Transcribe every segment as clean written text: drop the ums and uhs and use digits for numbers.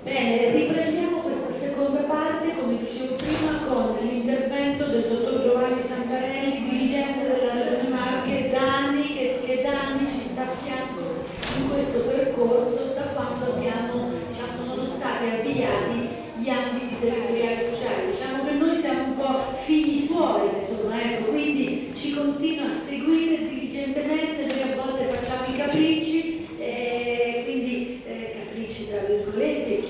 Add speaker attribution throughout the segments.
Speaker 1: Bene, riprendiamo questa seconda parte, come dicevo prima, con l'intervento del dottor Giovanni Sancarelli, dirigente della Regione Marche, che da anni ci sta a fianco in questo percorso, da quando sono stati avviati gli ambiti territoriali sociali. Diciamo che noi siamo un po' figli suoi, insomma, ecco, quindi ci continua a seguire diligentemente, noi a volte facciamo i capricci, capricci tra virgolette,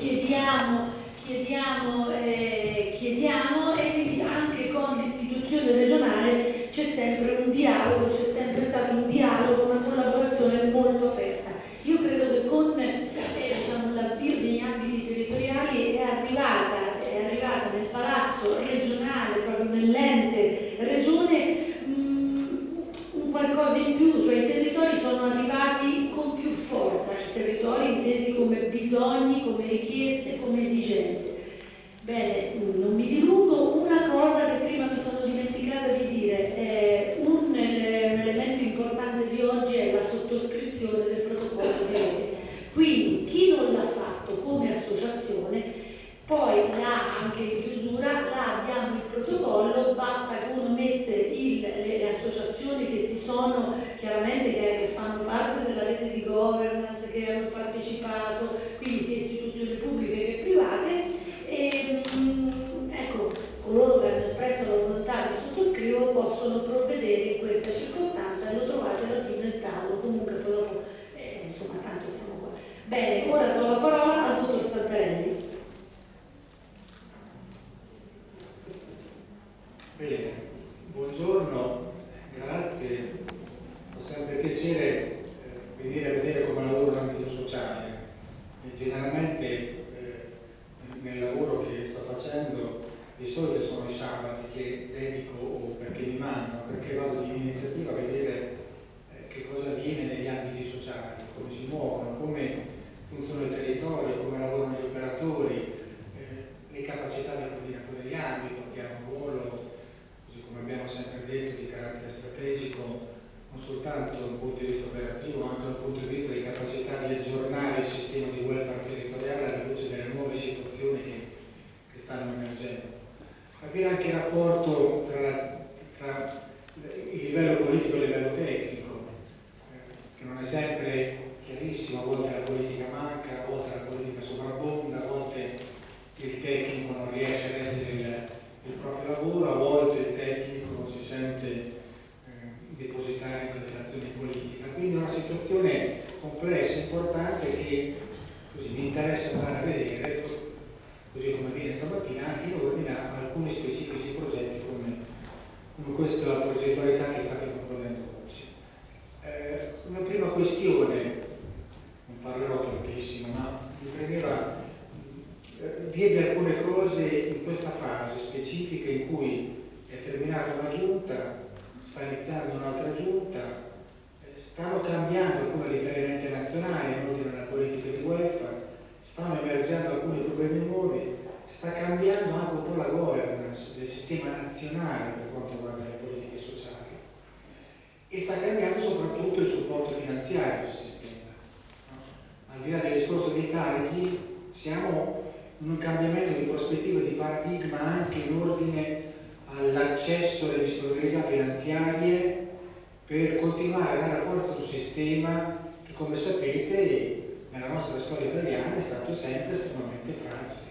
Speaker 1: chiediamo e quindi anche con l'istituzione regionale c'è sempre un dialogo, c'è sempre stato un dialogo, una collaborazione molto aperta. Io credo che con l'avvio degli ambiti territoriali è arrivata nel palazzo regionale, proprio nell'ente regione, un qualcosa in più, cioè i territori sono arrivati con più forza, i territori intesi come bisogni, come richieste, come esigenze. Bene, non mi dilungo, una cosa che prima mi sono dimenticata di dire, un elemento importante di oggi è la sottoscrizione del protocollo di rete. Quindi chi non l'ha fatto come associazione, poi anche in chiusura, là abbiamo il protocollo, basta che uno mette le associazioni che si sono chiaramente che fanno parte della rete di governance, che hanno partecipato, quindi sia istituzioni pubbliche che private, e ecco, coloro che hanno espresso la volontà di sottoscrivere possono provvedere in questa circostanza e lo trovate alla fine del tavolo, comunque poi dopo, insomma, tanto siamo qua. Bene, ora do la parola al dottor Santarelli.
Speaker 2: Bene, buongiorno, grazie, fa sempre piacere venire a vedere come lavoro l'ambito sociale. Generalmente nel lavoro che sto facendo di solito sono i sabati che dedico o perché mi mandano, perché vado di iniziativa a vedere che cosa avviene negli ambiti sociali, come si muovono, come funziona il territorio, come lavorano gli operatori, le capacità del coordinatore di ambito che ha un ruolo, come abbiamo sempre detto, di carattere strategico, non soltanto da un punto di vista operativo, ma anche da un punto di vista di capacità di aggiornare il sistema di welfare territoriale alla luce delle nuove situazioni che stanno emergendo. Avere anche il rapporto tra il livello politico e il livello tecnico, che non è sempre chiarissimo, a volte la politica manca, a volte la politica sovrabbonda, a volte il tecnico non riesce a leggere il proprio lavoro, a volte il tecnico non si sente depositario in quelle azioni politiche. Quindi è una situazione complessa, importante, che così mi interessa andare a vedere, così come viene stamattina, anche in ordine a alcuni specifici progetti come questa progettualità che state concludendo oggi. Una prima questione, non parlerò tantissimo, ma mi premeva dirvi alcune cose in questa fase specifica in cui è terminata una giunta, sta iniziando un'altra giunta, stanno cambiando alcuni riferimenti nazionali in ordine alla politica di welfare, stanno emergendo alcuni problemi nuovi, sta cambiando anche un po' la governance del sistema nazionale per quanto riguarda le politiche sociali e sta cambiando soprattutto il supporto finanziario del sistema. Al di là del discorso dei tagli, siamo in un cambiamento di prospettiva di paradigma anche in ordine all'accesso alle disponibilità finanziarie per continuare a dare forza a un sistema che, come sapete, nella nostra storia italiana è stato sempre estremamente fragile.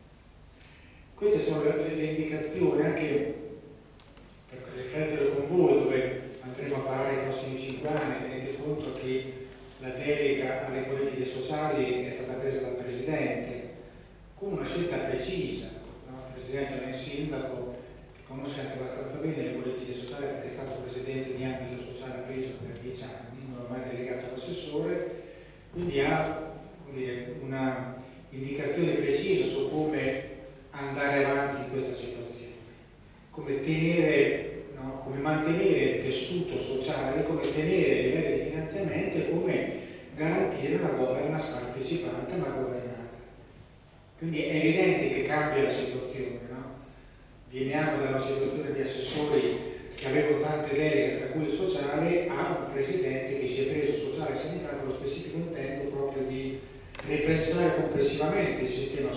Speaker 2: Queste sono le indicazioni anche per riflettere con voi, dove andremo a parlare nei prossimi 5 anni. Tenete conto che la delega alle politiche sociali è stata presa dal Presidente con una scelta precisa, no? Il Presidente è un sindaco che conosce anche abbastanza bene le politiche sociali perché è stato Presidente di ambito sociale preso per 10 anni, non l'ho mai delegato all'assessore, quindi ha una indicazione precisa su come andare avanti in questa situazione, come tenere, no? Come mantenere il tessuto sociale, come tenere i livelli di finanziamento e come garantire una governance partecipante ma governata. Quindi è evidente che cambia la situazione, no? Veniamo da una situazione di assessori che avevano tante deleghe, tra cui il sociale, a un presidente che si è preso sociale e sanitario con lo specifico intento proprio di ripensare complessivamente il sistema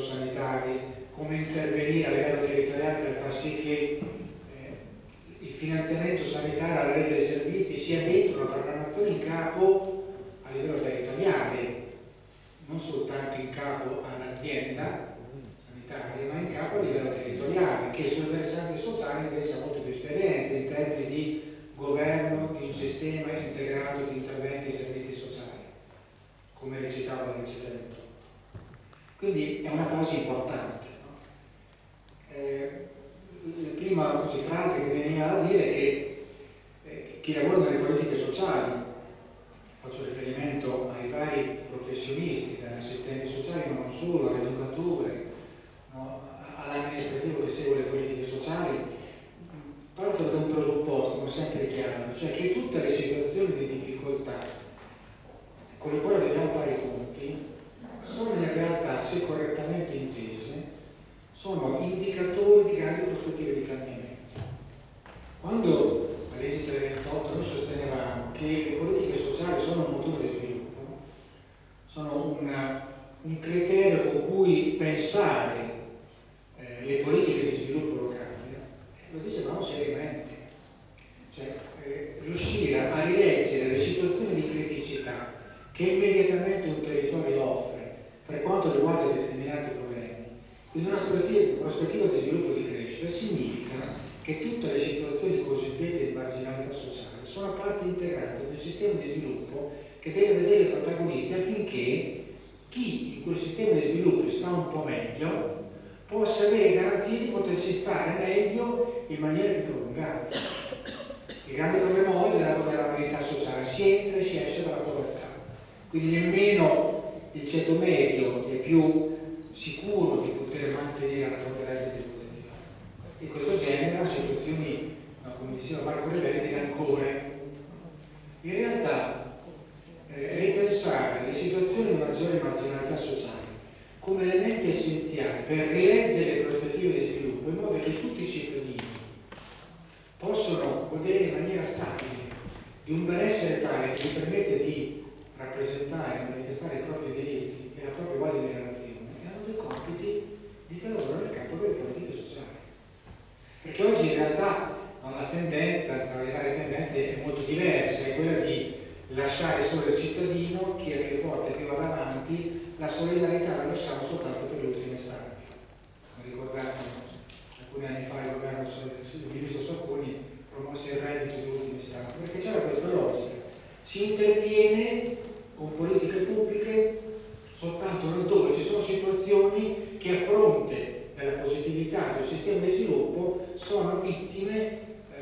Speaker 2: sanitari, come intervenire a livello territoriale per far sì che il finanziamento sanitario alla rete dei servizi sia dentro una programmazione in capo a livello territoriale, non soltanto in capo all'azienda sanitaria, ma in capo a livello territoriale, che sul versante sociale invece ha molte più esperienze in termini di governo di un sistema integrato di interventi e servizi sociali, come recitava la legge del 28. Quindi è una fase importante. La prima frase che veniva da dire è che chi lavora nelle politiche sociali, faccio riferimento ai vari professionisti, dagli assistenti sociali ma non solo, all'educatore, no, all'amministrativo che segue le politiche sociali, partono da un presupposto, ma sempre chiaro, cioè che tutte le situazioni di difficoltà con le quali dobbiamo fare i conti sono in realtà, se correttamente intese, sono indicatori di grandi prospettive di cambiamento. Quando all'esito del 28 noi sostenevamo che le politiche sociali sono un motore di sviluppo, sono un criterio con cui pensare le politiche di sviluppo locali, lo dicevamo seriamente, cioè riuscire a rileggere le situazioni di criticità che immediatamente un territorio offre per quanto riguarda determinati problemi, in una prospettiva di sviluppo e di crescita, significa che tutte le situazioni cosiddette di marginalità sociale sono parte integrante del sistema di sviluppo che deve vedere i protagonisti affinché chi in quel sistema di sviluppo sta un po' meglio possa avere garanzie di poterci stare meglio in maniera più prolungata. Il grande problema oggi è la vulnerabilità sociale, si entra e si esce dalla povertà, quindi nemmeno il ceto medio è più sicuro di poter mantenere la propria regola di posizione, e questo genera situazioni, come diceva Marco Revelli, di rancore. In realtà ripensare le situazioni di maggiore marginalità sociale come elementi essenziali per rileggere le prospettive di sviluppo, in modo che tutti i cittadini possono godere in maniera stabile di un benessere tale che gli permette di rappresentare e manifestare i propri diritti e la propria voglia di relazione, hanno dei compiti di che lavorano nel campo delle politiche sociali. Perché oggi in realtà la tendenza, tra le varie tendenze, è molto diversa, è quella di lasciare solo il cittadino, chi è più forte più va avanti, la solidarietà la lasciamo soltanto per l'ultima istanza. Come ricordate, alcuni anni fa il governo di ministro Sacconi promosse il reddito di ultima istanza, perché c'era questa logica. Si interviene con politiche pubbliche soltanto laddove ci sono situazioni che a fronte della positività del sistema di sviluppo sono vittime,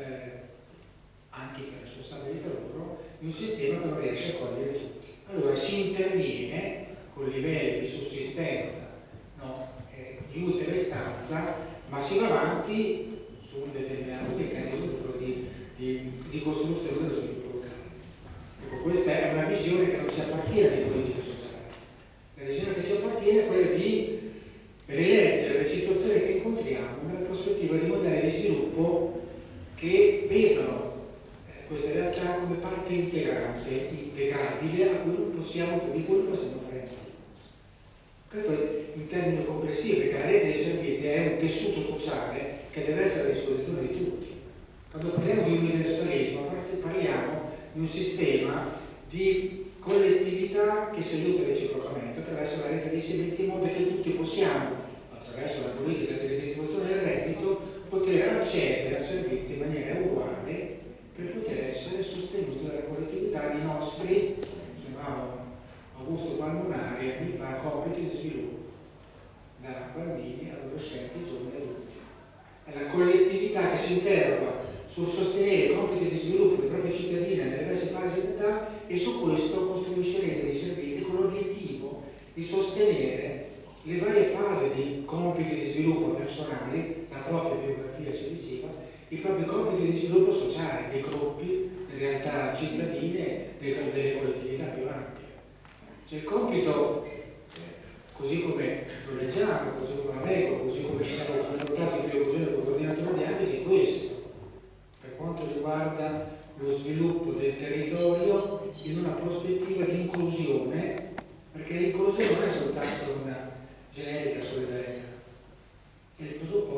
Speaker 2: anche per responsabilità loro, di un sistema che non riesce a cogliere tutti. Allora si interviene con livelli di sussistenza, no, di ultima istanza, ma si va avanti su un determinato meccanismo di costruzione dello sviluppo locale. Ecco, questa è una visione che non ci appartiene alle politiche sociali. La visione che ci appartiene è quella di rileggere le situazioni che incontriamo nella prospettiva di modelli di sviluppo che vedono questa realtà come parte integrante, integrabile, di cui non possiamo fare. Questo in termini complessivi, perché la rete dei servizi è un tessuto sociale che deve essere a disposizione di tutti. Quando parliamo di universalismo, parliamo di un sistema di collettività che si aiuta reciprocamente attraverso la rete dei servizi, in modo che tutti possiamo, attraverso la politica di redistribuzione del reddito, poter accedere a servizi in maniera uguale per poter essere sostenuti dalla collettività dei nostri, chiamavano Augusto Palmonari anni fa, compiti di sviluppo, da bambini, adolescenti, giovani e adulti. È la collettività che si interroga sul sostenere i compiti di sviluppo dei propri cittadini nelle diverse fasi di età e su questo costruisce rete di servizi con l'obiettivo di sostenere le varie fasi di compiti di sviluppo personali, la propria biografia civisiva, i propri compiti di sviluppo sociale, dei gruppi, delle realtà cittadine, delle collettività più ampie. Cioè il compito, così come lo leggiamo, così come lo leggo, così come ci siamo confrontati in più occasioni con il coordinatore di ambiti, è questo, per quanto riguarda lo sviluppo del territorio in una prospettiva di inclusione, perché l'inclusione non è soltanto una generica solidarietà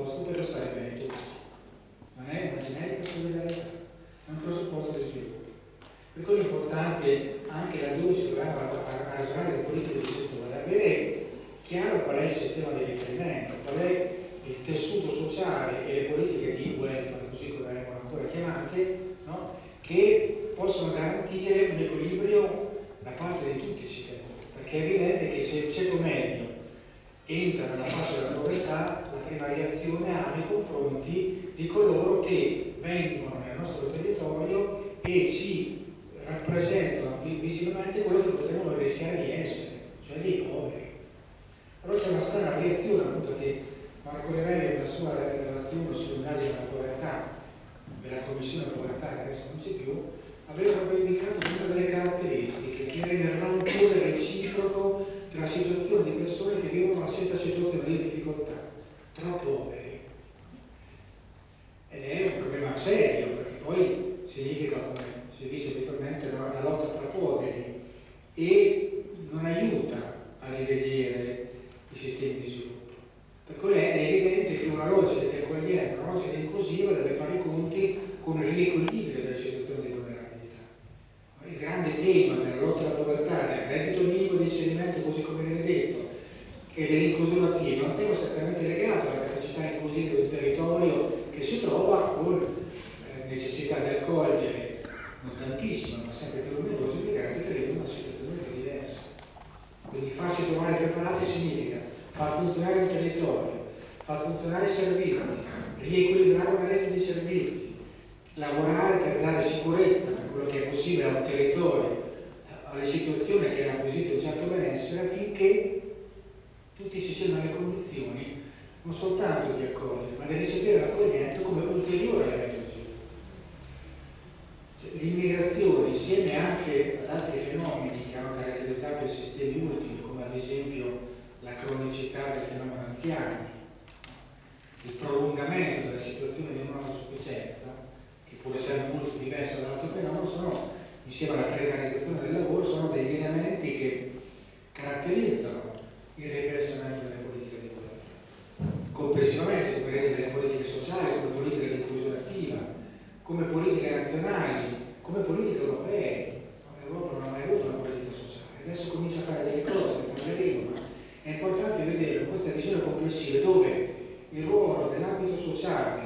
Speaker 2: presupposto per lo stare bene tutti. Non è una generica solidarietà, è un presupposto di sviluppo. Per cui è importante, anche laddove si dovranno ragionare le politiche di settore, avere chiaro qual è il sistema di riferimento, qual è il tessuto sociale e le politiche di welfare, così come vengono ancora chiamate, no? Che possono garantire un equilibrio da parte di tutti i cittadini. Perché è evidente che se il ceto medio entra nella fascia della povertà, la prima reazione ha nei confronti di coloro che vengono nel nostro territorio e ci rappresentano visivamente quello che potremmo rischiare di essere, cioè dei poveri. Allora c'è una strana reazione, appunto, che Marco Levelli nella sua relazione sull'indagine della povertà della Commissione Povertà, che adesso non c'è più, aveva proprio indicato una delle caratteristiche che era il rancore reciproco tra la situazione di persone che vivono una stessa situazione di difficoltà, troppo poveri. Ed è un problema serio, perché poi significa, come si dice abitualmente, la lotta tra poveri e non aiuta a rivedere i sistemi di sviluppo. Per cui è evidente che una logica di accoglienza, una logica inclusiva deve fare i conti con il riequilibrio delle situazioni di vulnerabilità. Il grande tema della lotta alla povertà, del reddito minimo di inserimento, così come viene detto, e dell'inclusione attiva, è un tema strettamente legato alla capacità inclusiva del territorio che si trova con necessità di accogliere non tantissimo, ma sempre più numerosi migranti che vivono una situazione diversa. Quindi farci trovare preparati significa far funzionare il territorio, far funzionare i servizi, riequilibrare una rete di servizi, lavorare per dare sicurezza per quello che è possibile a un territorio, alle situazioni che hanno acquisito un certo benessere, affinché tutti si siano nelle condizioni non soltanto di accogliere, ma di ricevere l'accoglienza come ulteriore elemento di sviluppo. L'immigrazione, insieme anche ad altri fenomeni che hanno caratterizzato i sistemi ultimi, come ad esempio la cronicità del fenomeno anziani, il prolungamento della situazione di non autosufficienza, che pur essendo molto diversa dall'altro fenomeno, sono, insieme alla precarizzazione del lavoro, sono degli elementi che caratterizzano il ripensamento delle politiche di welfare. Complessivamente, come delle politiche sociali, come politiche di inclusione attiva, come politiche nazionali, come politiche europee. L'Europa non ha mai avuto una politica sociale, adesso comincia a fare delle cose, ne parleremo, ma è importante vedere questa visione complessiva dove il ruolo dell'ambito sociale,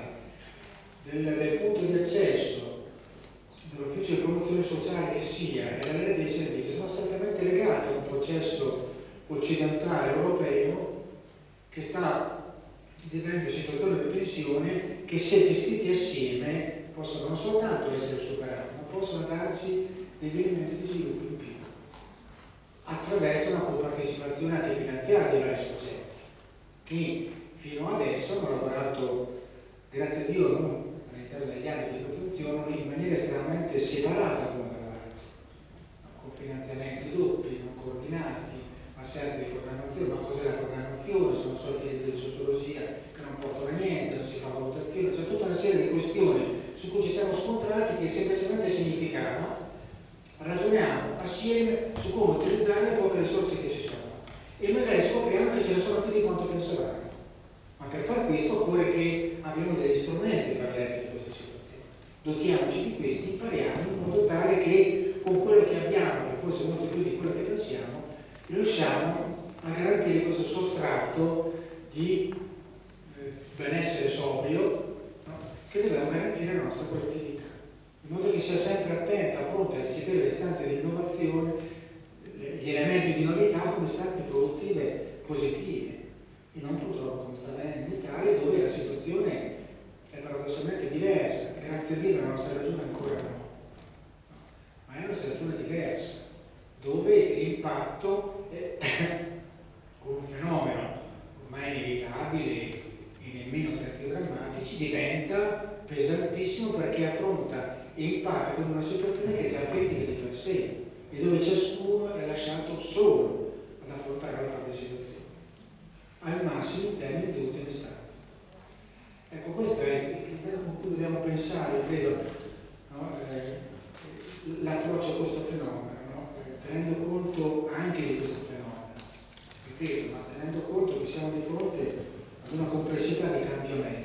Speaker 2: del punto di accesso, dell'ufficio di promozione sociale che sia e della rete dei servizi sono strettamente legati a un processo occidentale europeo che sta vivendo situazioni di tensione che, se gestiti assieme, possono non soltanto essere superati, ma possono darci degli elementi di sviluppo in più attraverso una compartecipazione anche finanziaria di vari soggetti che fino adesso hanno lavorato, grazie a Dio, non all'interno degli ambiti che funzionano, in maniera estremamente separata l'uno dall'altro, con finanziamenti doppi, non coordinati, assenza di programmazione. Ma cos'è la programmazione? Sono soldi di sociologia che non portano a niente, non si fa valutazione, c'è tutta una serie di questioni su cui ci siamo scontrati che semplicemente significano ragioniamo assieme su come utilizzare le poche risorse che ci sono e magari scopriamo che ce ne sono più di quanto pensavamo. Ma per fare questo occorre che abbiamo degli strumenti per leggere queste situazioni. Dotiamoci di questi, impariamo in modo tale che con quello che abbiamo, che forse è molto più di quello che pensiamo, riusciamo a garantire questo sostrato di benessere sobrio, no? Che dobbiamo garantire alla nostra collettività, in modo che sia sempre attenta, pronta a ricevere le istanze di innovazione, gli elementi di novità come istanze produttive positive, e non purtroppo come sta avvenendo in Italia, dove la situazione è paradossalmente diversa. Grazie a Dio la nostra regione ancora no, ma è una situazione diversa, dove l'impatto con un fenomeno ormai inevitabile e nemmeno tra i più drammatici diventa pesantissimo, perché affronta e impatta con una situazione che è già critica di per sé e dove ciascuno è lasciato solo ad affrontare la propria situazione, al massimo in termini di ultima istanza. Ecco, questo è il criterio con cui dobbiamo pensare, credo, no? L'approccio a questo fenomeno, no? Tenendo conto anche di questo fenomeno, ripeto, ma tenendo conto che siamo di fronte ad una complessità di cambiamenti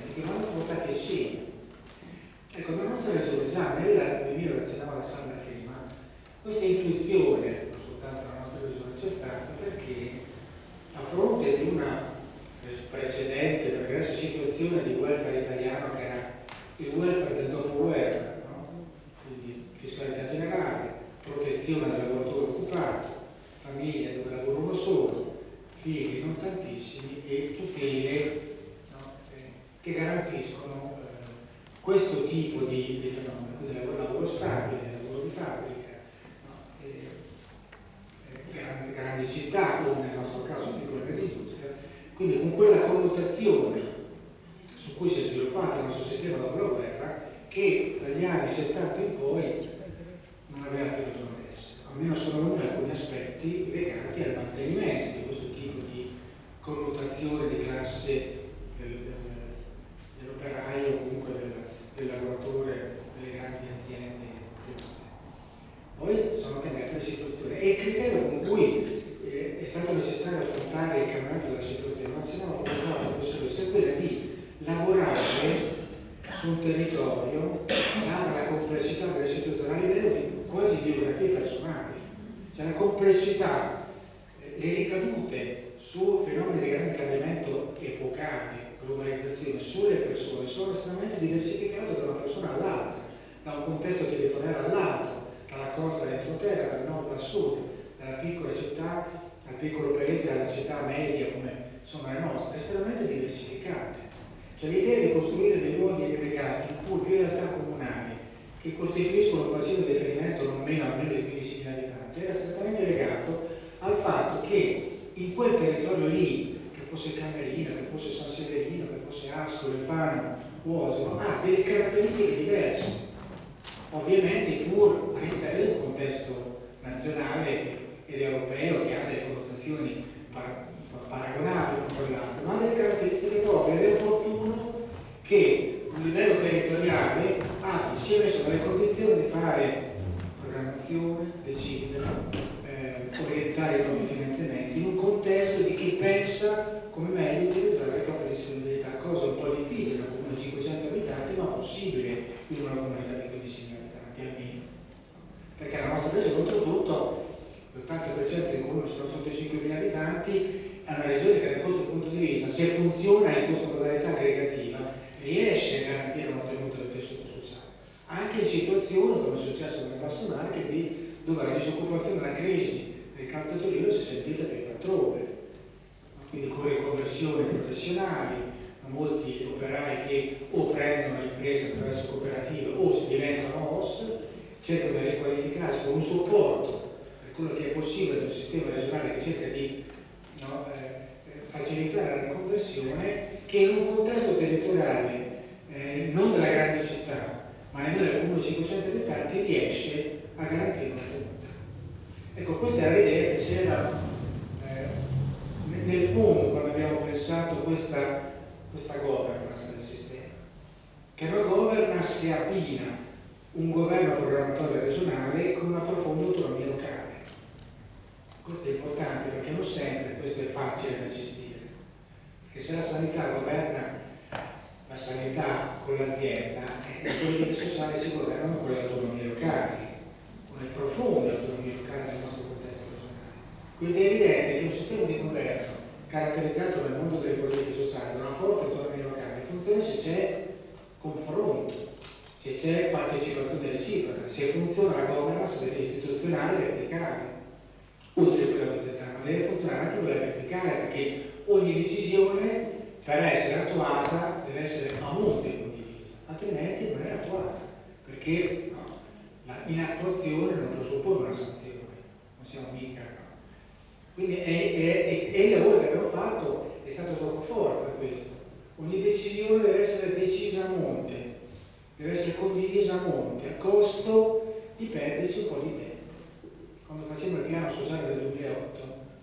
Speaker 2: concezione di welfare italiano che era il welfare del dopoguerra, no? Quindi fiscalità generale, protezione del lavoratore occupato, famiglie dove lavora uno solo, figli non tantissimi e tutele, no? Che garantiscono questo tipo di fenomeno, quindi lavoro stabile, lavoro di fabbrica, no? Grandi città o nel nostro caso piccole industrie, quindi con quella connotazione su cui si è sviluppato il nostro sistema dopo la guerra che dagli anni 70 in poi non aveva più ragione d'essere, almeno sono alcuni aspetti legati al mantenimento di questo tipo di connotazione di classe dell'operaio o comunque del lavoratore delle grandi aziende. Poi sono cambiate le situazioni e il criterio con cui è stato necessario affrontare il cambiamento della situazione, non ce n'era professore, quella di lavorare su un territorio data la complessità delle situazioni a livello di quasi biografie personali, cioè la complessità, le ricadute su fenomeni di grande cambiamento epocali, globalizzazione, sulle persone sono estremamente diversificate da una persona all'altra, da un contesto territoriale all'altro, dalla costa all'entroterra, dal nord al sud, dalla piccola città al piccolo paese, alla città media come sono le nostre, estremamente diversificate. Cioè l'idea di costruire dei luoghi aggregati in cui più realtà comunali che costituiscono un bacino di riferimento non meno almeno di 15.000 abitanti era strettamente legato al fatto che in quel territorio lì, che fosse Camerino, che fosse San Severino, che fosse Ascoli, Fano, Osimo, ha delle caratteristiche diverse. Ovviamente pur all'interno di un contesto nazionale ed europeo che ha delle connotazioni paragonabili con quell'altro, ma ha delle caratteristiche proprie ed è opportuno che a livello territoriale sia messo nelle condizioni di fare programmazione, decidere, orientare i propri finanziamenti in un contesto di chi pensa come meglio utilizzare le proprie disponibilità, cosa un po' difficile in un comune di 500 abitanti, ma possibile in una comunità di 15.000 abitanti almeno. Perché la nostra regione, oltretutto, l'80% dei comuni sono sotto i 5.000 abitanti, è una regione che da questo punto di vista, se funziona in questa modalità aggregativa, riesce a garantire una tenuta del tessuto sociale, anche in situazioni come è successo nelle Basse Marche, dove la disoccupazione e la crisi del calzatorino si è sentita più altrove, quindi con riconversioni professionali, molti operai che o prendono l'impresa attraverso cooperative o si diventano OS, cercano di riqualificarsi con un supporto per quello che è possibile da un sistema regionale che cerca di facilitare la riconversione, che in un contesto territoriale non della grande città, ma nemmeno del comune di 500 abitanti riesce a garantire una tenuta. Ecco, questa era l'idea che c'era nel fondo quando abbiamo pensato questa governance del sistema, che è una governance che abbina un governo programmatorio regionale con una profonda autonomia locale. Questo è importante perché non sempre questo è facile da gestire, perché se la sanità governa la sanità con l'azienda, le politiche sociali si governano con le autonomie locali, con le profonde autonomie locali del nostro contesto regionale. Quindi è evidente che un sistema di governo caratterizzato nel mondo delle politiche sociali da una forte autonomia locale funziona se c'è confronto, se c'è partecipazione reciproca, se funziona la governance istituzionale verticale, oltre a quella orizzontale, ma deve funzionare anche quella verticale, perché ogni decisione per essere attuata deve essere a monte condivisa, altrimenti non è attuata, perché la inattuazione non presuppone una sanzione, non siamo mica. Quindi il lavoro che abbiamo fatto è stato sotto forza questo. Ogni decisione deve essere decisa a monte, deve essere condivisa a monte, a costo di perderci un po' di tempo. Quando facciamo il piano sociale del 2008,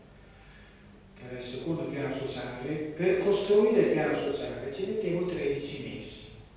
Speaker 2: che era il secondo piano sociale, per costruire il piano sociale ci mettiamo 13 mesi.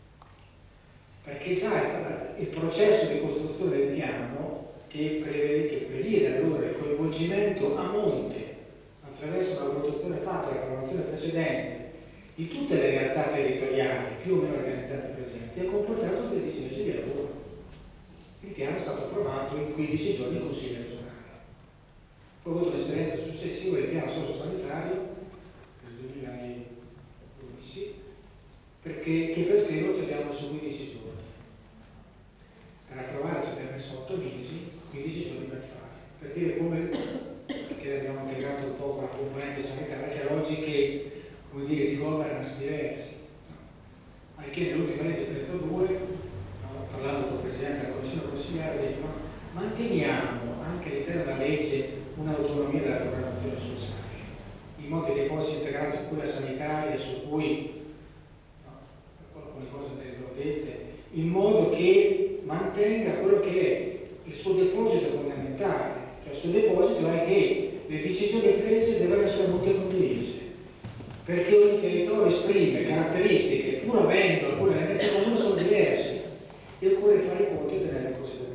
Speaker 2: Perché già il processo di costruzione del piano, che prevede allora il coinvolgimento a monte, attraverso una valutazione fatta dalla programmazione precedente, di tutte le realtà territoriali più o meno organizzate presenti, ha comportato 13 mesi di lavoro. Il piano è stato approvato in 15 giorni in Consiglio regionale. Poi ho avuto l'esperienza successiva del piano sociosanitario del 2012, perché per scriverlo ci abbiamo messo 15 giorni, per approvare ci abbiamo messo 8 mesi, 15 giorni per fare, per dire come, perché abbiamo integrato un po' con la componente sanitaria, che ha logiche, come dire, di governance diversi. Anche nell'ultima legge 32, parlando con il Presidente della Commissione consigliare, ha detto ma manteniamo anche all'interno della legge un'autonomia della programmazione sociale, in modo che possa integrare su quella sanitaria, su cui alcune cose ne ho dette, in modo che mantenga quello che è il suo deposito fondamentale. Cioè il suo deposito è che le decisioni prese devono essere molto condivise, perché ogni territorio esprime caratteristiche, pur avendo alcune elementi comuni, sono diversi e occorre fare i conti e tenerli in considerazione.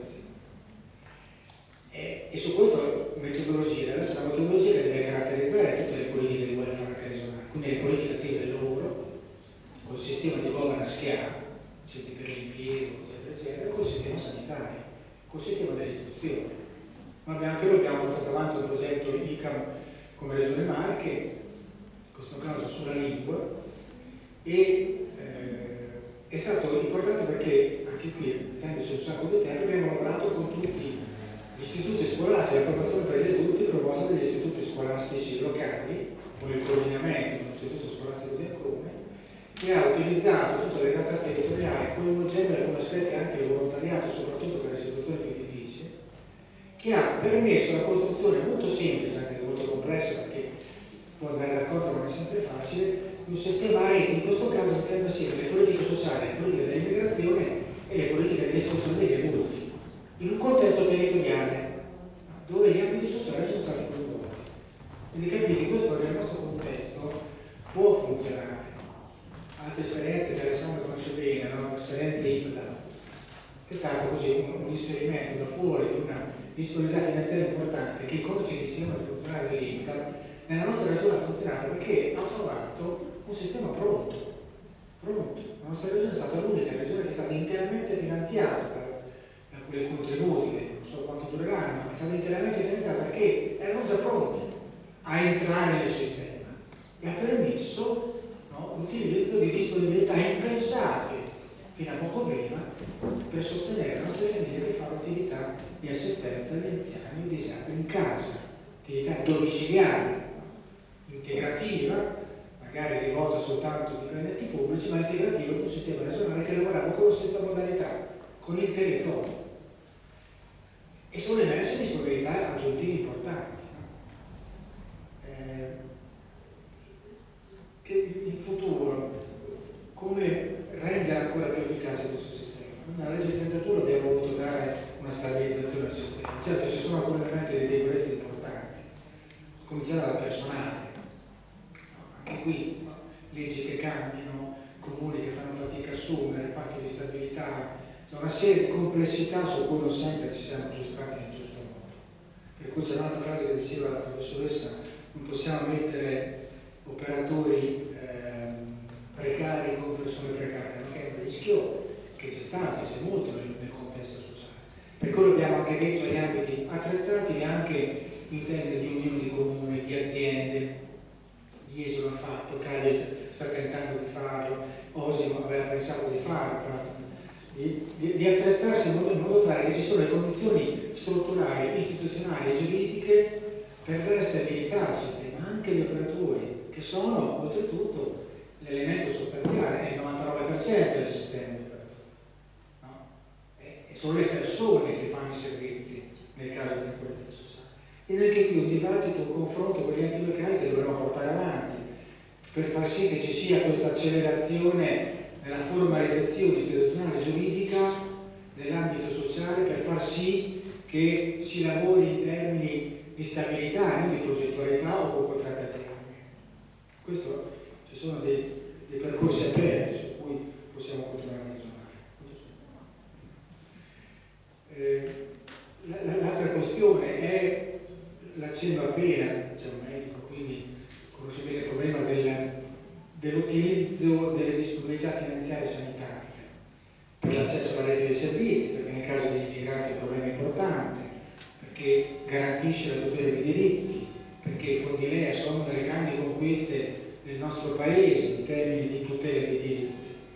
Speaker 2: E su questo metodologia, adesso la metodologia deve caratterizzare tutte le politiche di welfare regionale, quindi le politiche attive del lavoro, col sistema di governance che ha, centri per l'impiego, eccetera, col sistema sanitario, col sistema dell'istruzione. Ma anche noi abbiamo portato avanti un progetto ICAM come Regione Marche, in questo caso sulla lingua, e è stato importante perché anche qui, tendendoci un sacco di tempo, abbiamo lavorato con tutti gli istituti scolastici, la formazione per gli adulti proposta dagli istituti scolastici locali, con il coordinamento dell'Istituto Scolastico di Ancona, che ha utilizzato tutte le realtà territoriali, coinvolgendo alcuni aspetti anche il volontariato, soprattutto per le situazioni più difficili, che ha permesso la costruzione molto semplice, anche molto complessa, perché può andare d'accordo, non è sempre facile, di un sistema a rete, in questo caso intende assieme le politiche sociali, le politiche dell'immigrazione e le politiche dell'istruzione degli adulti, in un contesto territoriale dove gli ambiti sociali sono stati coinvolti. Quindi capite, questo nel nostro contesto può funzionare. Altre esperienze che Alessandro conosce bene, no? Esperienze IPLA, è stato così un inserimento da fuori di una disponibilità finanziaria importante che, come ci dicevano i funzionari dell'IPLA, nella nostra regione ha funzionato perché ha trovato un sistema pronto. La nostra regione è stata l'unica regione che è stata interamente finanziata da quei contributi, che non so quanto dureranno, ma è stata interamente finanziata perché erano già pronti a entrare nel sistema e ha permesso l'utilizzo di disponibilità impensate fino a poco prima per sostenere le nostre famiglie che fanno attività di assistenza agli anziani e disabili in casa, attività domiciliare, integrativa, magari rivolta soltanto ai dipendenti pubblici, ma integrativa con un sistema regionale che lavorava con la stessa modalità, con il territorio. E sono emerse disponibilità aggiuntive importanti. Che in futuro come rendere ancora più efficace questo sistema? Nella legge 31 abbiamo voluto dare una stabilizzazione al sistema. Certo, ci sono alcuni elementi di debolezza importanti, cominciando dal personale. Anche qui leggi che cambiano, comuni che fanno fatica a assumere, patti di stabilità, c'è una serie di complessità su cui non sempre ci siamo aggiustati nel giusto modo. Per cui c'è un'altra frase che diceva la professoressa: non possiamo mettere operatori precari con persone precarie, che è un rischio che c'è stato, c'è molto nel contesto sociale. Per cui abbiamo anche detto agli ambiti attrezzati, anche in termini di unioni di comuni, di aziende. Iesi l'ha fatto, Cagli sta tentando di farlo, Osimo aveva pensato di farlo, di attrezzarsi in modo tale che ci sono le condizioni strutturali, istituzionali e giuridiche per dare stabilità al sistema, anche gli operatori, che sono oltretutto l'elemento sostanziale, è il 99% del sistema di operatori. No? E sono le persone che fanno i servizi nel caso di politica sociale. E anche qui un dibattito, un confronto con gli enti locali che dovremo portare avanti per far sì che ci sia questa accelerazione nella formalizzazione istituzionale e giuridica dell'ambito sociale, per far sì che si lavori in termini di stabilità, non di progettualità o con contratti a termine. Questo, ci sono dei percorsi aperti su cui possiamo continuare a ragionare. L'altra questione è, l'accenno appena, c'è un medico, quindi conosce bene il problema dell'utilizzo delle disponibilità finanziarie sanitarie per l'accesso alla rete dei servizi, perché nel caso degli immigrati il problema è importante, perché garantisce la tutela dei diritti, perché i fondi LEA sono una delle grandi conquiste del nostro paese in termini di tutela dei diritti.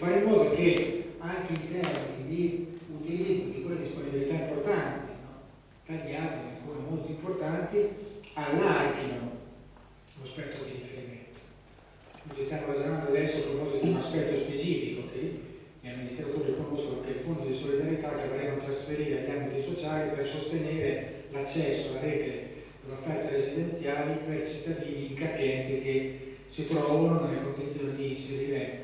Speaker 2: fare in modo che anche in termini di utilizzo di quelle disponibilità importanti, no? Tagliate ancora molto importanti, allarghino lo spettro di riferimento. Noi stiamo ragionando adesso a proposito di un aspetto specifico che nel Ministero Pubblico conoscono, che è il Fondo di solidarietà che vorremmo trasferire agli ambiti sociali per sostenere l'accesso alla rete delle offerte residenziali per cittadini incapienti che si trovano nelle condizioni di inserire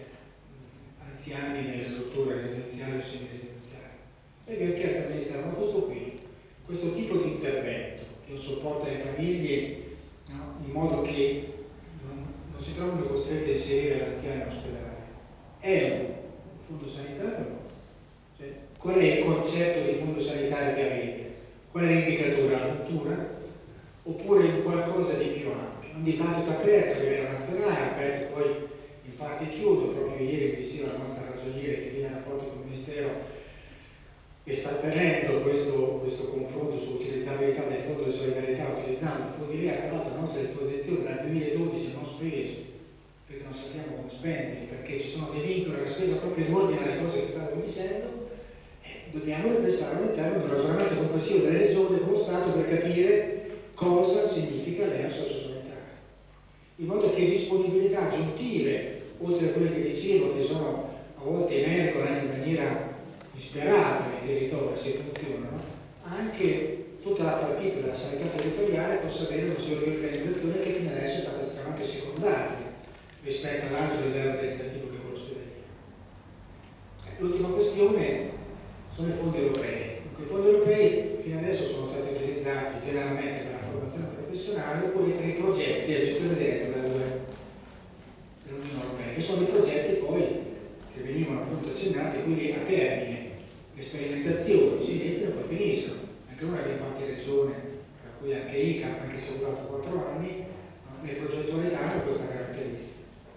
Speaker 2: anziani nelle strutture residenziali o semiresidenziali. E abbiamo chiesto al Ministero, ma questo tipo di intervento che lo supporta le famiglie, no, in modo che non si trovino costretti a inserire l'anziano in ospedale, è un fondo sanitario o no? Cioè, qual è il concetto di fondo sanitario che avete? Qual è l'indicatore? La cultura? Oppure qualcosa di più ampio? Un dibattito aperto a livello nazionale, aperto poi in parte chiuso. Proprio ieri mi diceva la nostra ragioniere che viene a rapporto con il Ministero e sta tenendo questo confronto sull'utilizzabilità del fondo di solidarietà utilizzando fondi lì a nostra disposizione dal 2012 non spesi, perché non sappiamo come spenderli, perché ci sono dei vincoli alla spesa proprio in ordine alle cose che stavamo dicendo, dobbiamo ripensare all'interno del ragionamento complessivo delle regioni e dello Stato per capire cosa significa l'EA sociosanitaria, in modo che disponibilità aggiuntive, oltre a quelle che dicevo, che sono a volte emergono anche in maniera disperata nei territori, se funzionano, anche tutta la partita della sanità territoriale possa avere una sua riorganizzazione che fino adesso è stata estremamente secondaria rispetto all'altro livello organizzativo che è quello ospedaliero. L'ultima questione sono i fondi europei. I fondi europei fino adesso sono stati utilizzati generalmente per la formazione professionale oppure per i progetti a gestione diretta dell'Unione Europea, che sono i progetti poi che venivano appunto accennati, quindi a termine, le sperimentazioni si iniziano e poi finiscono. Anche noi abbiamo fatto in regione, per cui anche ICA, anche se è durato 4 anni, le progettualità hanno questa caratteristica.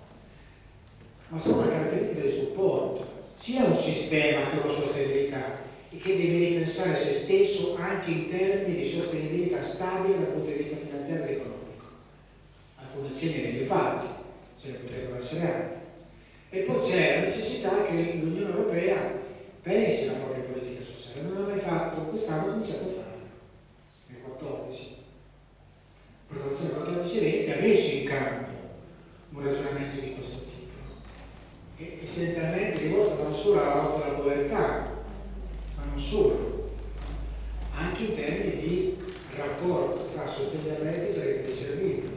Speaker 2: Ma sono una caratteristica di supporto, sia un sistema che una sostenibilità, e che deve ripensare se stesso anche in termini di sostenibilità stabile dal punto di vista finanziario ed economico. Alcuni cenni ne fatti, ce ne potrebbero essere altri. E poi c'è la necessità che l'Unione Europea pensi alla propria politica sociale. Non l'ha mai fatto, quest'anno ha cominciato a farlo, nel 14. Programmazione 14-20 ha messo in campo un ragionamento di questo tipo. E essenzialmente rivolto non solo alla lotta alla povertà, ma non solo, anche in termini di rapporto tra sostegno al reddito e rete dei servizi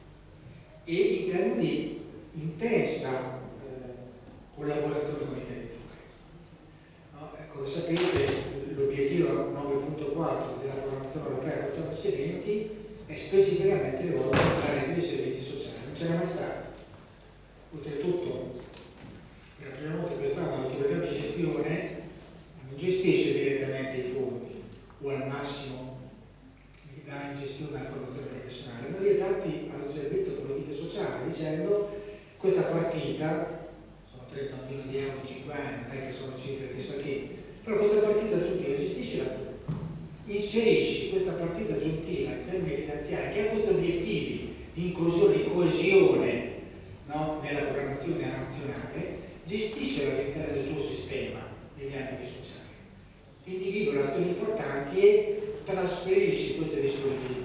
Speaker 2: e in termini di intensa collaborazione con i territori. No? Come sapete, l'obiettivo 9.4 della programmazione europea 14-20 è specificamente rivolto alla rete dei servizi sociali, non c'era mai stato. Oltretutto, per la prima volta quest'anno l'autorità di gestione non gestisce direttamente i fondi o al massimo li dà in gestione alla formazione professionale, ma li è dati al servizio politiche sociali dicendo questa partita, sono 30 milioni di euro in 5 anni, non è che sono cifre chissà che, però questa partita aggiuntiva gestiscila tu, inserisci questa partita aggiuntiva in termini finanziari che ha questi obiettivi di inclusione, di coesione, no, nella programmazione nazionale, gestiscila all'interno del tuo sistema negli ambiti sociali, individua azioni importanti e trasferisci queste disponibilità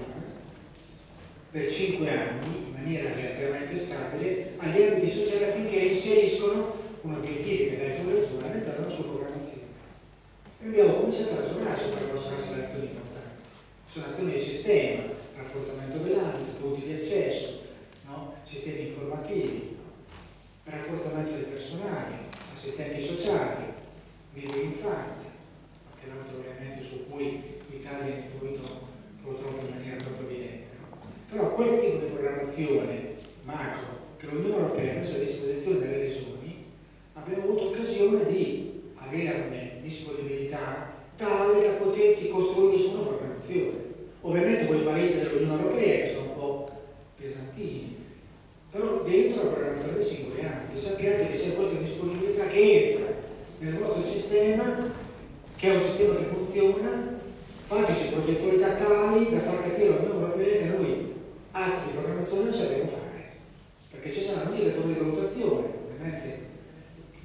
Speaker 2: per 5 anni in maniera relativamente stabile agli ambiti sociali affinché inseriscono un obiettivo che dai tuoi regioni all'interno della sua programmazione. E abbiamo cominciato a ragionare su quali possono essere azioni importanti. Sono azioni di sistema, rafforzamento dell'ambito, punti di accesso, no? Sistemi informativi, rafforzamento del personale, assistenti sociali, vivo infanzia, che è un altro elemento su cui l'Italia è influito purtroppo in maniera proprio evidente. No? Però quel tipo di programmazione macro che l'Unione Europea ha messo a disposizione delle regioni, abbiamo avuto occasione di averne disponibilità tale da poterci costruire su una programmazione. Ovviamente con i paletti dell'Unione Europea che sono un po' pesantini, però dentro la programmazione dei singoli anni sappiate che c'è questa disponibilità che entra nel vostro sistema, che è un sistema che funziona, fateci progettualità tali da far capire all'Unione Europea che noi atti di programmazione non sappiamo fare, perché ci saranno indicatori di valutazione, ovviamente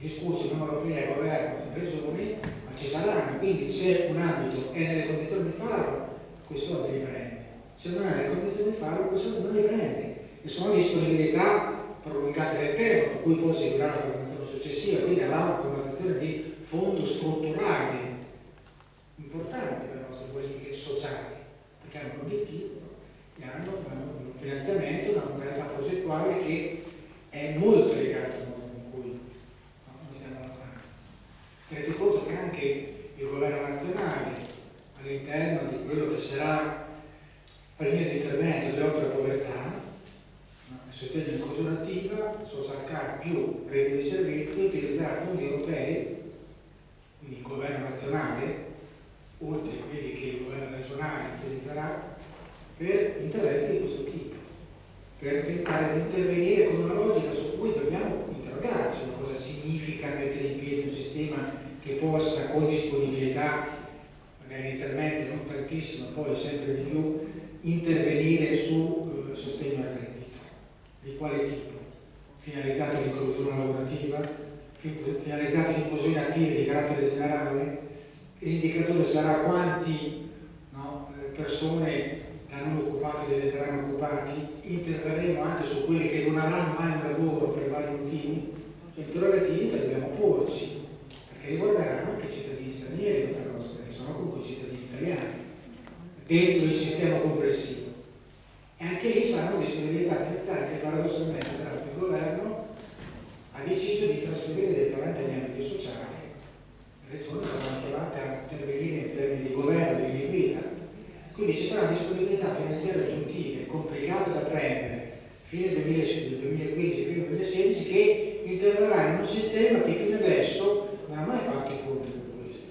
Speaker 2: discussi in Unione Europea, governo e regioni, ma ci saranno, quindi se un ambito è nelle condizioni di farlo, quei soldi li prende, se non è nelle condizioni di farlo, quei soldi non li prende, e sono disponibilità prolungate nel tempo, per cui poi seguirà la programmazione successiva, quindi avrà una programmazione di fondo strutturale importante per le nostre politiche sociali, perché hanno un obiettivo e hanno un finanziamento, una modalità progettuale che è molto legata al modo con cui noi stiamo lavorando. Tenete conto che anche il governo nazionale, all'interno di quello che sarà la linea di intervento di lotta alla povertà, il sostegno all'inclusione attiva, Sosalcar più rete di servizi, utilizzerà fondi europei, quindi il governo nazionale, oltre a quelli che il governo regionale utilizzerà, per interventi di questo tipo, per tentare di intervenire con una logica su cui dobbiamo interrogarci, cosa significa mettere in piedi un sistema che possa, con disponibilità, magari inizialmente non tantissimo, poi sempre di più, intervenire su sostegno al reddito. Di quale tipo? Finalizzato all'inclusione lavorativa, finalizzato all'inclusione attiva di carattere generale. L'indicatore sarà quanti persone da non occupati diventeranno occupati. Interverremo anche su quelli che non avranno mai un lavoro per vari motivi. Cioè, interrogativi che dobbiamo porci, perché riguarderanno anche i cittadini stranieri questa cosa, perché sono comunque cittadini italiani dentro il sistema complessivo. E anche lì saranno disponibilità finanziarie che paradossalmente il governo ha deciso di trasferire direttamente agli ambiti sociali. Le regioni saranno chiamate a intervenire in termini di governo, di guida. Quindi ci saranno disponibilità finanziarie aggiuntive, complicate da prendere, fine 2015, primo 2016, che interverrà in un sistema che fino adesso non ha mai fatto i conti con questo.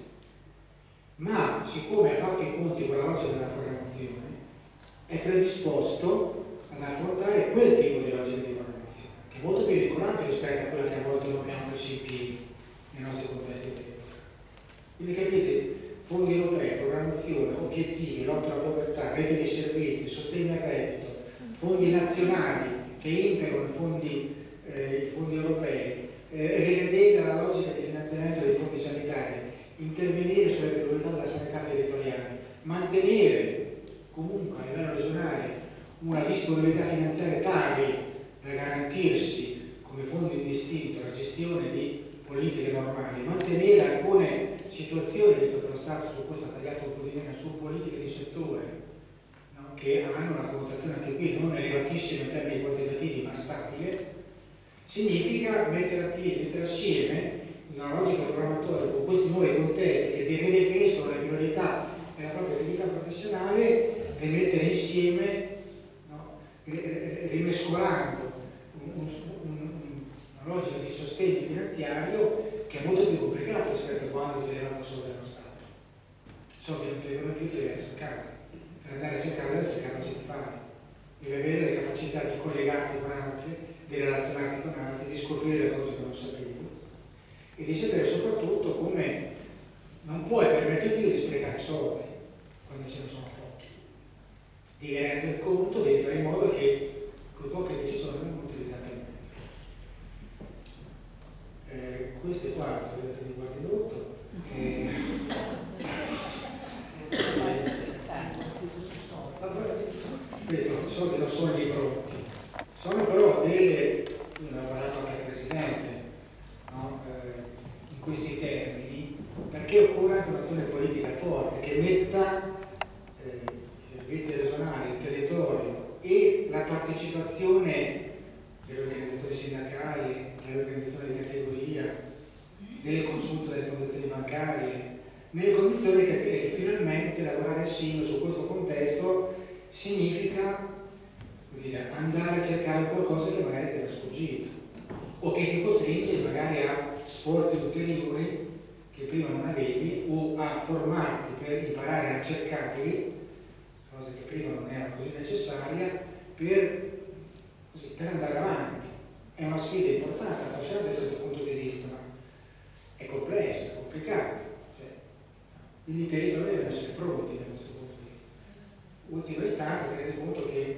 Speaker 2: Ma siccome ha fatto i conti con la logica della programmazione, è predisposto ad affrontare quel tipo di logica di programmazione, che è molto più vincolante rispetto a quella che a volte non abbiamo messo in piedi nei nostri contesti territoriali. Quindi capite, fondi europei, programmazione, obiettivi, lotta alla povertà, rete di servizi, sostegno al reddito, fondi nazionali che integrano i fondi europei, rivedere la logica di finanziamento dei fondi sanitari, intervenire sulle priorità della sanità territoriale, mantenere comunque a livello regionale una disponibilità finanziaria tale da garantirsi come fondo indistinto la gestione di politiche normali, mantenere alcune situazioni, visto che lo Stato su questo ha tagliato un po' di meno, su politiche di settore, no? Che hanno una connotazione anche qui non elevatissima in termini quantitativi ma stabile, significa mettere assieme in una logica programmatoria con questi nuovi contesti che ridefiniscono le priorità della propria attività professionale, e mettere insieme, no? Rimescolando una logica di sostegno finanziario che è molto più complicato rispetto a quando tenevamo solo dello Stato. So che non tengono più, che devi cercare. Per andare a cercare deve essere capace di fare, devi avere le capacità di collegarti con altri, di relazionarti con altri, di scoprire le cose che non sapevi e di sapere soprattutto come non puoi permetterti di sprecare soldi quando ce ne sono pochi. Devi rendere conto, devi fare in modo che quei pochi che ci sono vengano utilizzati al meglio. Questo è quanto, vedete di qualche minuto. Ripeto, i soldi non sono dei prodotti, sono però delle, io ne ho parlato anche al Presidente, no? In questi termini, perché occorre anche un'azione politica forte che metta i servizi regionali, il territorio e la partecipazione delle organizzazioni sindacali, delle organizzazioni di categoria, delle consulte delle fondazioni bancarie, nelle condizioni che finalmente lavorare assieme su questo contesto significa andare a cercare qualcosa che magari ti era sfuggito o che ti costringe magari a sforzi ulteriori che prima non avevi o a formarti per imparare a cercarli, cose che prima non erano così necessarie, per andare avanti. È una sfida importante, affascinante da un certo punto di vista, ma è complessa, è complicata. Quindi i territori devono essere pronti da questo punto di vista. Ultima istanza, tenete conto che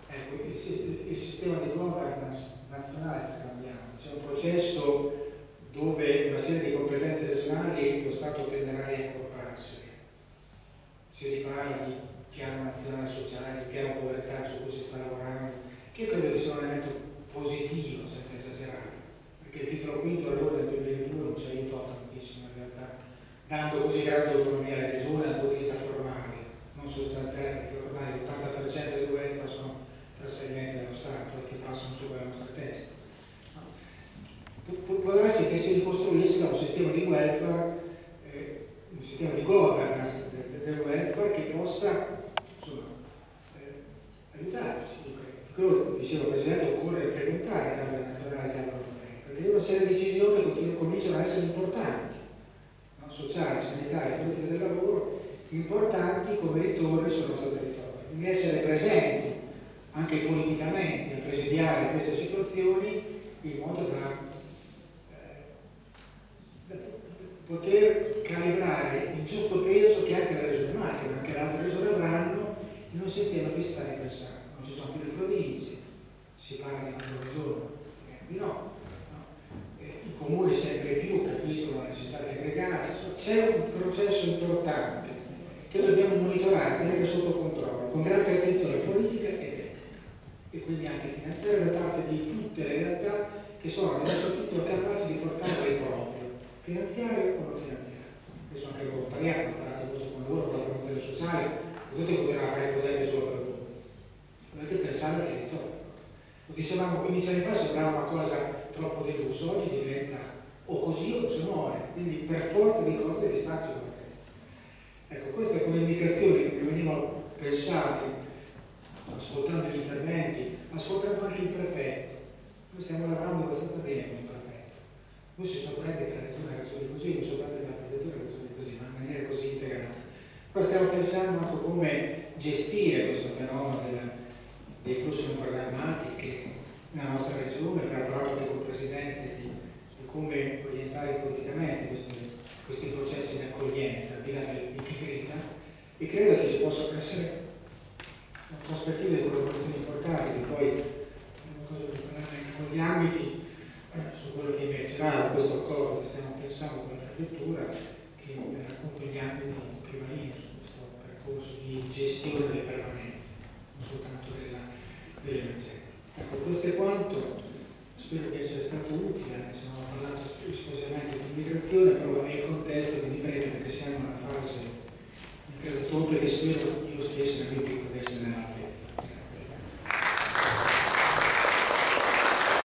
Speaker 2: il sistema di governance nazionale sta cambiando, c'è un processo dove una serie di competenze regionali lo Stato tenderà a riaccorparsi. Si riparla di piano nazionale sociale, di piano povertà su cui si sta lavorando, che io credo che sia un elemento positivo, senza esagerare, perché il titolo quinto allora del 2002 non ci aiutò tantissimo in realtà, dando così grande autonomia alle regioni dal punto di vista formale, non sostanziale, perché ormai l'80% del welfare sono trasferimenti dello Stato che passano sopra la nostra testa. Può darsi che si ricostruisca un sistema di welfare, un sistema di governance del welfare che possa aiutarci. Quello dicevo Presidente, occorre frequentare il tavolo nazionale e il tavolo europeo, perché una serie di decisioni cominciano ad essere importanti, no? Sociali, sanitarie, politiche del lavoro, importanti come ritorni sul nostro territorio. Quindi essere presenti anche politicamente a presidiare queste situazioni in modo da poter calibrare il giusto peso che anche la Regione Marche, ma anche le altre regioni avranno in un sistema che si sta ripensando. Non ci sono più le province, si parla di macro-regione, no. I comuni sempre più capiscono la necessità di aggregare. C'è un processo importante che dobbiamo monitorare, tenere sotto controllo, con grande attenzione politica e tecnica, e quindi anche finanziaria da parte di tutte le realtà che sono nel nostro titolo capaci di portare il proprio, finanziario o non finanziario. Adesso anche il volontariato, ho parlato molto con loro, con la promozione sociale, potete continuare a fare progetti solo per voi. Dovete pensare al territorio. Lo dicevamo 15 anni fa, sembrava una cosa troppo di lusso, oggi diventa o così o si muore, quindi per forza di cose devi starci con la testa. Ecco, queste alcune indicazioni che venivano pensate ascoltando gli interventi, ascoltando anche il prefetto. Noi stiamo lavorando abbastanza bene con il prefetto. Lui si sorprende che la regione ragioni così, mi sorprende che la prefettura ragioni così, ma in maniera così integrata. Poi stiamo pensando anche come gestire questo fenomeno dei flussi non programmati che nella nostra regione, abbiamo parlato anche con il Presidente di come orientare politicamente questi processi di accoglienza, al di là di chi grida, e credo che ci possano essere prospettive di collaborazione importanti, che poi è una cosa che parlare anche con gli ambiti su quello che emergerà da questo accordo che stiamo pensando con la prefettura, che racconta gli ambiti in prima linea su questo percorso di gestione delle permanenze, non soltanto dell'emergenza. Ecco, questo è quanto, spero di essere stato utile, anche se non ho parlato esclusivamente di immigrazione, però è il contesto che mi preme, perché siamo in una fase, credo, ottobre, che spero io stesso nel mio piccolo